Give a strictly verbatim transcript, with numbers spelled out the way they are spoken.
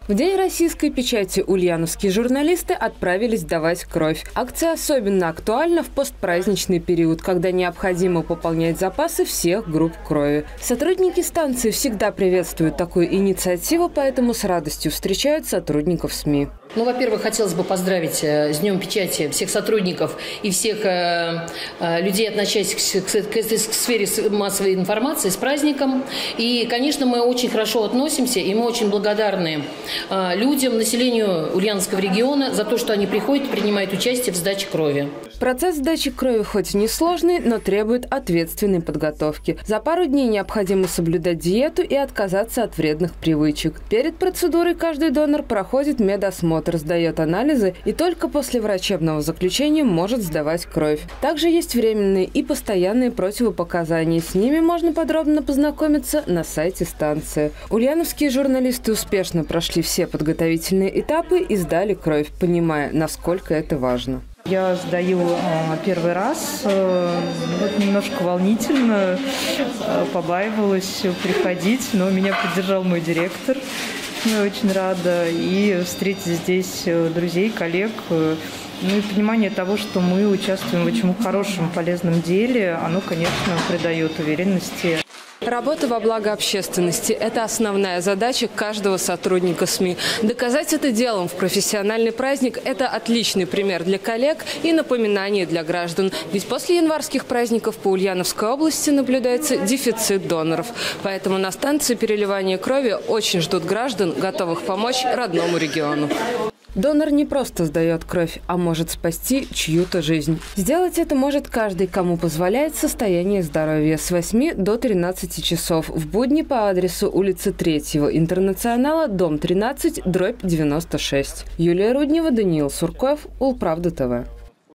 В День российской печати ульяновские журналисты отправились давать кровь. Акция особенно актуальна в постпраздничный период, когда необходимо пополнять запасы всех групп крови. Сотрудники станции всегда приветствуют такую инициативу, поэтому с радостью встречают сотрудников СМИ. Ну, во-первых, хотелось бы поздравить с Днем печати всех сотрудников и всех э, э, людей, относящихся к, к, к сфере массовой информации, с праздником. И, конечно, мы очень хорошо относимся, и мы очень благодарны э, людям, населению Ульяновского региона за то, что они приходят и принимают участие в сдаче крови. Процесс сдачи крови хоть и несложный, но требует ответственной подготовки. За пару дней необходимо соблюдать диету и отказаться от вредных привычек. Перед процедурой каждый донор проходит медосмотр, сдает анализы и только после врачебного заключения может сдавать кровь. Также есть временные и постоянные противопоказания. С ними можно подробно познакомиться на сайте станции. Ульяновские журналисты успешно прошли все подготовительные этапы и сдали кровь, понимая, насколько это важно. Я сдаю э, первый раз, э, вот немножко волнительно, э, побаивалась приходить, но меня поддержал мой директор. Я очень рада и встретить здесь друзей, коллег, э, ну и понимание того, что мы участвуем в очень хорошем, полезном деле, оно, конечно, придает уверенности. Работа во благо общественности – это основная задача каждого сотрудника СМИ. Доказать это делом в профессиональный праздник – это отличный пример для коллег и напоминание для граждан. Ведь после январских праздников по Ульяновской области наблюдается дефицит доноров. Поэтому на станции переливания крови очень ждут граждан, готовых помочь родному региону. Донор не просто сдает кровь, а может спасти чью-то жизнь. Сделать это может каждый, кому позволяет состояние здоровья, с восьми до тринадцати часов. В будни по адресу улица Третьего Интернационала, дом тринадцать, дробь девяносто шесть. Юлия Руднева, Даниил Сурков, Улправда ТВ.